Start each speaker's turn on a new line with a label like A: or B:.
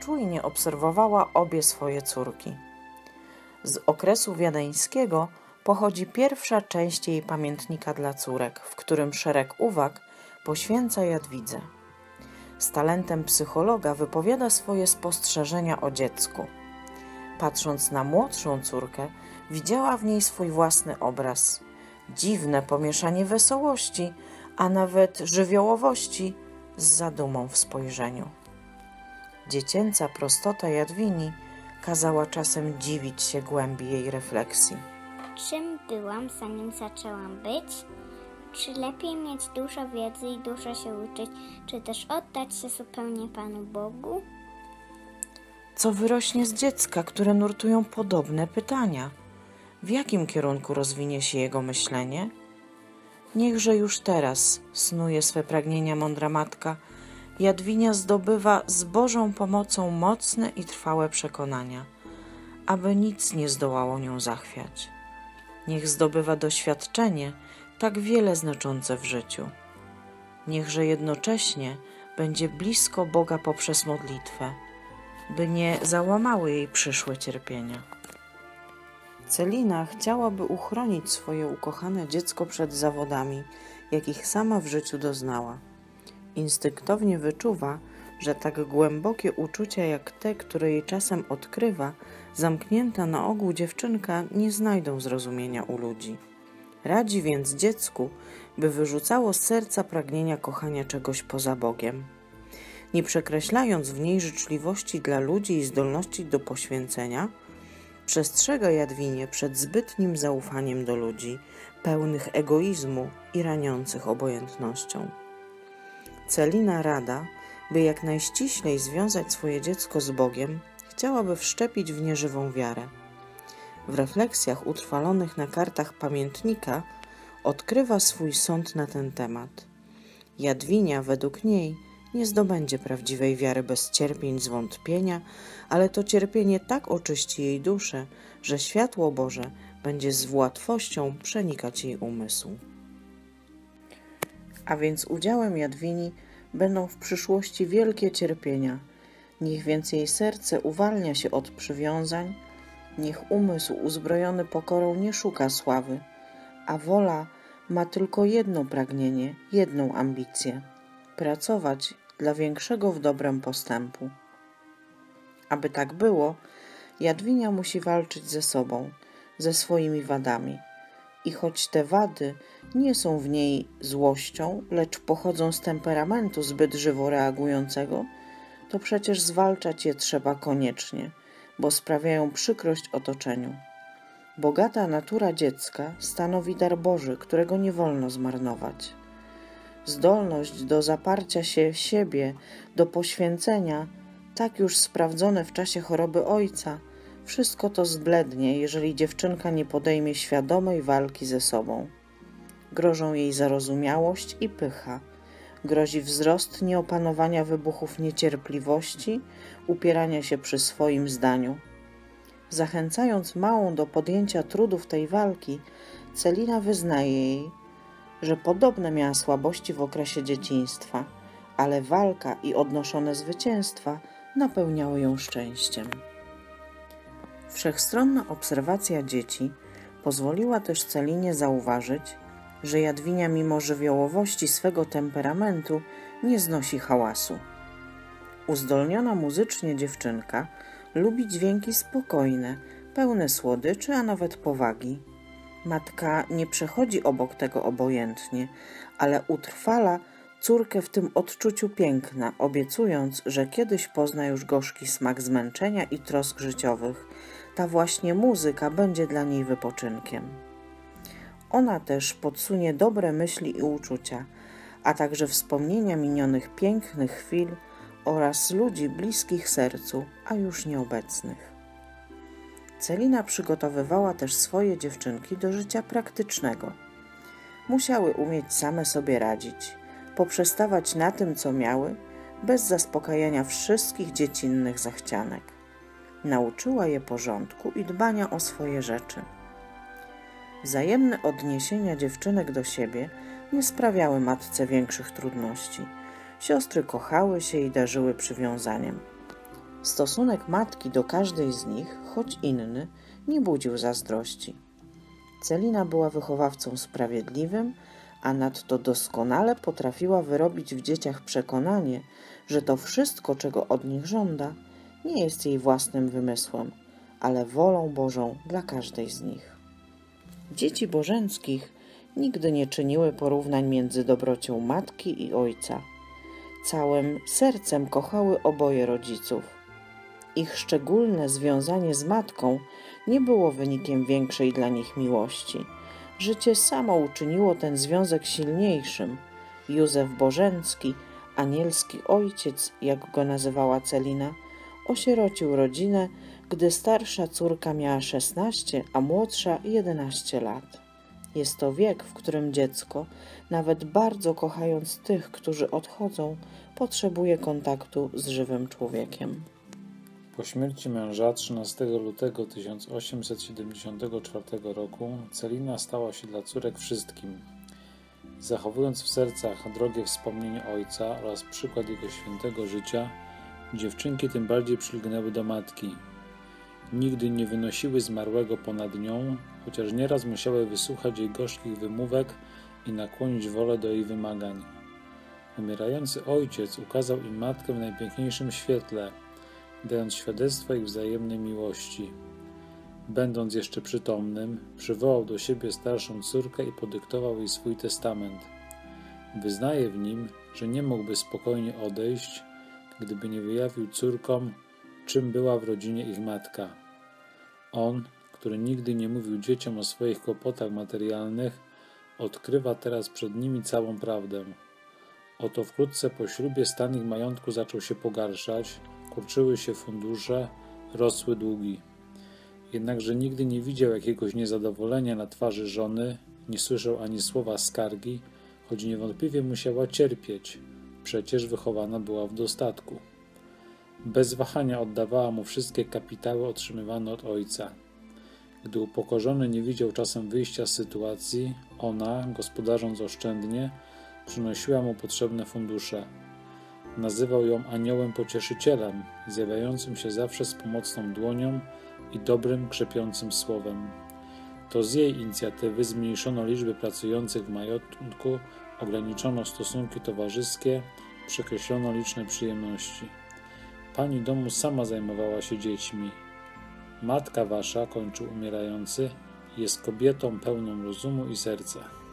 A: czujnie obserwowała obie swoje córki. Z okresu wiedeńskiego pochodzi pierwsza część jej pamiętnika dla córek, w którym szereg uwag poświęca Jadwidze. Z talentem psychologa wypowiada swoje spostrzeżenia o dziecku. Patrząc na młodszą córkę, widziała w niej swój własny obraz. Dziwne pomieszanie wesołości, a nawet żywiołowości z zadumą w spojrzeniu. Dziecięca prostota Jadwini kazała czasem dziwić się głębi jej refleksji.
B: Czym byłam, zanim zaczęłam być? Czy lepiej mieć dużo wiedzy i dużo się uczyć, czy też oddać się zupełnie Panu Bogu?
A: Co wyrośnie z dziecka, które nurtują podobne pytania? W jakim kierunku rozwinie się jego myślenie? Niechże już teraz snuje swe pragnienia mądra matka. Jadwinia zdobywa z Bożą pomocą mocne i trwałe przekonania, aby nic nie zdołało nią zachwiać. Niech zdobywa doświadczenie tak wiele znaczące w życiu. Niechże jednocześnie będzie blisko Boga poprzez modlitwę, by nie załamały jej przyszłe cierpienia. Celina chciałaby uchronić swoje ukochane dziecko przed zawodami, jakich sama w życiu doznała. Instynktownie wyczuwa, że tak głębokie uczucia jak te, które jej czasem odkrywa, zamknięta na ogół dziewczynka nie znajdą zrozumienia u ludzi. Radzi więc dziecku, by wyrzucało z serca pragnienia kochania czegoś poza Bogiem. Nie przekreślając w niej życzliwości dla ludzi i zdolności do poświęcenia, przestrzega Jadwinię przed zbytnim zaufaniem do ludzi, pełnych egoizmu i raniących obojętnością. Celina rada, by jak najściślej związać swoje dziecko z Bogiem, chciałaby wszczepić w nie żywą wiarę. W refleksjach utrwalonych na kartach pamiętnika odkrywa swój sąd na ten temat. Jadwinia według niej nie zdobędzie prawdziwej wiary bez cierpień, zwątpienia, ale to cierpienie tak oczyści jej duszę, że światło Boże będzie z łatwością przenikać jej umysł. A więc udziałem Jadwini będą w przyszłości wielkie cierpienia. Niech więc jej serce uwalnia się od przywiązań, niech umysł uzbrojony pokorą nie szuka sławy, a wola ma tylko jedno pragnienie, jedną ambicję – pracować dla większego w dobrem postępu. Aby tak było, Jadwinia musi walczyć ze sobą, ze swoimi wadami. I choć te wady nie są w niej złością, lecz pochodzą z temperamentu zbyt żywo reagującego, to przecież zwalczać je trzeba koniecznie, bo sprawiają przykrość otoczeniu. Bogata natura dziecka stanowi dar Boży, którego nie wolno zmarnować. Zdolność do zaparcia się siebie, do poświęcenia, tak już sprawdzone w czasie choroby ojca, wszystko to zblednie, jeżeli dziewczynka nie podejmie świadomej walki ze sobą. Grożą jej zarozumiałość i pycha. Grozi wzrost nieopanowania wybuchów niecierpliwości, upierania się przy swoim zdaniu. Zachęcając małą do podjęcia trudów tej walki, Celina wyznaje jej, że podobne miała słabości w okresie dzieciństwa, ale walka i odnoszone zwycięstwa napełniały ją szczęściem. Wszechstronna obserwacja dzieci pozwoliła też Celinie zauważyć, że Jadwinia mimo żywiołowości swego temperamentu nie znosi hałasu. Uzdolniona muzycznie dziewczynka lubi dźwięki spokojne, pełne słodyczy, a nawet powagi. Matka nie przechodzi obok tego obojętnie, ale utrwala córkę w tym odczuciu piękna, obiecując, że kiedyś pozna już gorzki smak zmęczenia i trosk życiowych. Ta właśnie muzyka będzie dla niej wypoczynkiem. Ona też podsunie dobre myśli i uczucia, a także wspomnienia minionych pięknych chwil oraz ludzi bliskich sercu, a już nieobecnych. Celina przygotowywała też swoje dziewczynki do życia praktycznego. Musiały umieć same sobie radzić, poprzestawać na tym, co miały, bez zaspokajania wszystkich dziecinnych zachcianek. Nauczyła je porządku i dbania o swoje rzeczy. Wzajemne odniesienia dziewczynek do siebie nie sprawiały matce większych trudności. Siostry kochały się i darzyły przywiązaniem. Stosunek matki do każdej z nich, choć inny, nie budził zazdrości. Celina była wychowawcą sprawiedliwym, a nadto doskonale potrafiła wyrobić w dzieciach przekonanie, że to wszystko, czego od nich żąda, nie jest jej własnym wymysłem, ale wolą Bożą dla każdej z nich. Dzieci Bożeńskich nigdy nie czyniły porównań między dobrocią matki i ojca. Całym sercem kochały oboje rodziców. Ich szczególne związanie z matką nie było wynikiem większej dla nich miłości. Życie samo uczyniło ten związek silniejszym. Józef Bożencki, anielski ojciec, jak go nazywała Celina, osierocił rodzinę, gdy starsza córka miała 16, a młodsza 11 lat. Jest to wiek, w którym dziecko, nawet bardzo kochając tych, którzy odchodzą, potrzebuje kontaktu z żywym człowiekiem.
C: Po śmierci męża 13 lutego 1874 roku Celina stała się dla córek wszystkim. Zachowując w sercach drogie wspomnienie ojca oraz przykład jego świętego życia, dziewczynki tym bardziej przylgnęły do matki. Nigdy nie wynosiły zmarłego ponad nią, chociaż nieraz musiały wysłuchać jej gorzkich wymówek i nakłonić wolę do jej wymagań. Umierający ojciec ukazał im matkę w najpiękniejszym świetle, dając świadectwo ich wzajemnej miłości. Będąc jeszcze przytomnym, przywołał do siebie starszą córkę i podyktował jej swój testament. Wyznaje w nim, że nie mógłby spokojnie odejść, gdyby nie wyjawił córkom, czym była w rodzinie ich matka. On, który nigdy nie mówił dzieciom o swoich kłopotach materialnych, odkrywa teraz przed nimi całą prawdę. Oto wkrótce po ślubie stan ich majątku zaczął się pogarszać, kurczyły się fundusze, rosły długi. Jednakże nigdy nie widział jakiegoś niezadowolenia na twarzy żony, nie słyszał ani słowa skargi, choć niewątpliwie musiała cierpieć, przecież wychowana była w dostatku. Bez wahania oddawała mu wszystkie kapitały otrzymywane od ojca. Gdy upokorzony nie widział czasem wyjścia z sytuacji, ona, gospodarząc oszczędnie, przynosiła mu potrzebne fundusze. Nazywał ją aniołem pocieszycielem, zjawiającym się zawsze z pomocną dłonią i dobrym, krzepiącym słowem. To z jej inicjatywy zmniejszono liczbę pracujących w majątku, ograniczono stosunki towarzyskie, przekreślono liczne przyjemności. Pani domu sama zajmowała się dziećmi. Matka wasza, kończył umierający, jest kobietą pełną rozumu i serca.